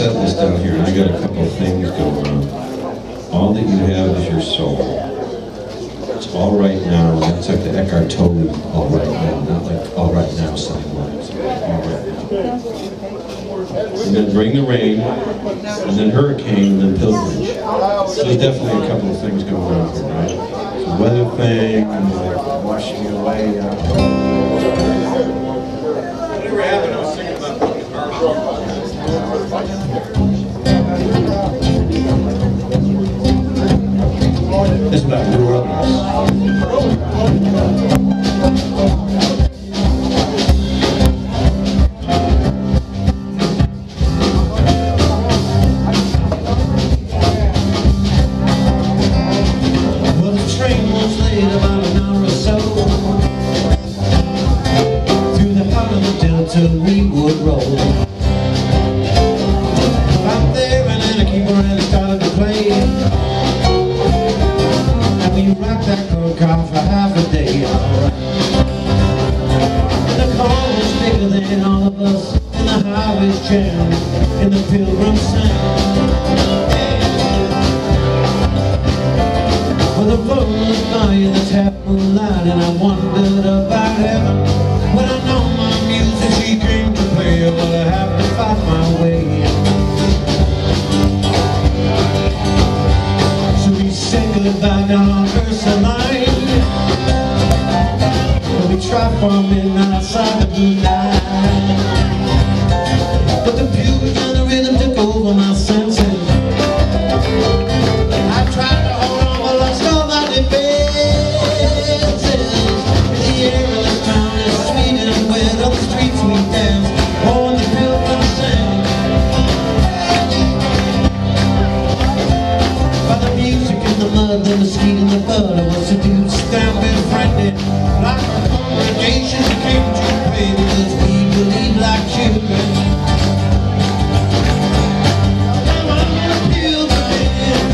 set list down here, and I got a couple of things going on. All that you have is your soul. It's all right now. That's like the Eckhart Tolle, all right now, not like all right now sign lines. All right now. And then Bring the Rain, and then Hurricane, and then Pilgrimage. So there's definitely a couple of things going on here, right? So weather thing, and like washing it away. When we were having, I was thinking about putting our It's about New Orleans. Well, the train was late about an hour or so. Through the heart of the Delta we would roll. Out there and then a keyboard started to play. We rocked that coke car for half a day, alright. The car was bigger than all of us, and the highways jammed in the Pilgrim Sound. Well, the road was by in the tap moonlight, and I wondered about heaven. When I know my music she came to play, well, I have to fight my way. Goodbye down on Ursuline. We tried for a midnight outside the blue light, but the blues and the rhythm took over my senses. I tried to hold on, but lost all my defenses. The air of this town is sweet and wet, on the streets we dance, on the Pilgrim Sound. By the music and the mud, the mesquite and the bud, I was seduced, down befriended. Like our congregation came to pray, because we believe like children. Now I'm gonna feel the wind.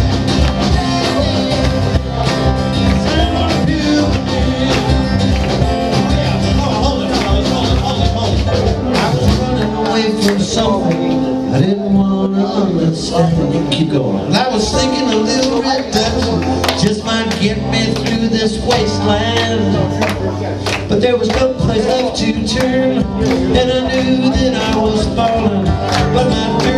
I'm gonna feel the wind. Oh yeah, hold it, fellas, hold it. I was running away from something I didn't want to understand. You keep going. I was thinking a little reduction just might get me through this wasteland, but there was no place left to turn, and I knew that I was falling, but my